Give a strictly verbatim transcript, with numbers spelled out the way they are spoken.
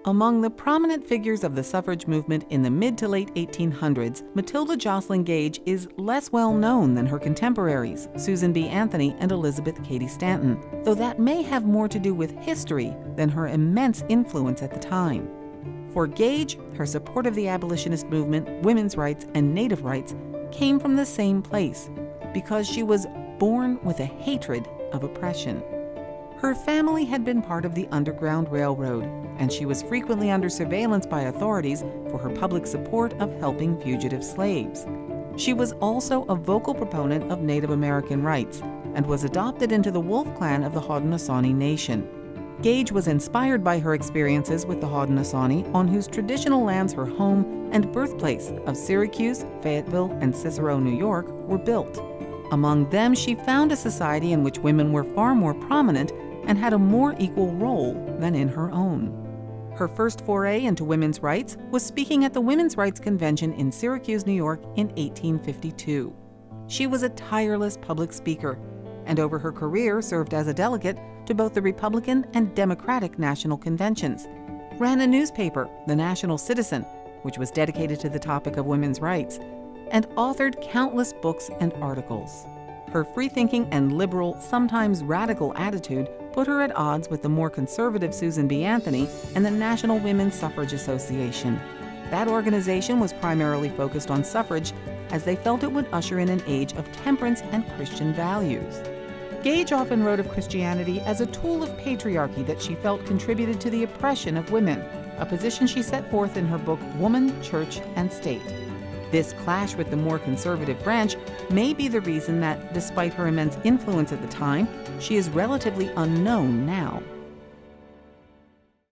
Among the prominent figures of the suffrage movement in the mid to late eighteen hundreds, Matilda Joslyn Gage is less well known than her contemporaries, Susan B. Anthony and Elizabeth Cady Stanton, though that may have more to do with history than her immense influence at the time. For Gage, her support of the abolitionist movement, women's rights, and Native rights came from the same place, because she was born with a hatred of oppression. Her family had been part of the Underground Railroad, and she was frequently under surveillance by authorities for her public support of helping fugitive slaves. She was also a vocal proponent of Native American rights and was adopted into the Wolf Clan of the Haudenosaunee Nation. Gage was inspired by her experiences with the Haudenosaunee, on whose traditional lands her home and birthplace of Syracuse, Fayetteville, and Cicero, New York, were built. Among them, she found a society in which women were far more prominent and had a more equal role than in her own. Her first foray into women's rights was speaking at the Women's Rights Convention in Syracuse, New York in eighteen fifty-two. She was a tireless public speaker, and over her career served as a delegate to both the Republican and Democratic national conventions, ran a newspaper, The National Citizen, which was dedicated to the topic of women's rights, and authored countless books and articles. Her free-thinking and liberal, sometimes radical attitude put her at odds with the more conservative Susan B. Anthony and the National Women's Suffrage Association. That organization was primarily focused on suffrage, as they felt it would usher in an age of temperance and Christian values. Gage often wrote of Christianity as a tool of patriarchy that she felt contributed to the oppression of women, a position she set forth in her book Woman, Church, and State. This clash with the more conservative branch may be the reason that, despite her immense influence at the time, she is relatively unknown now.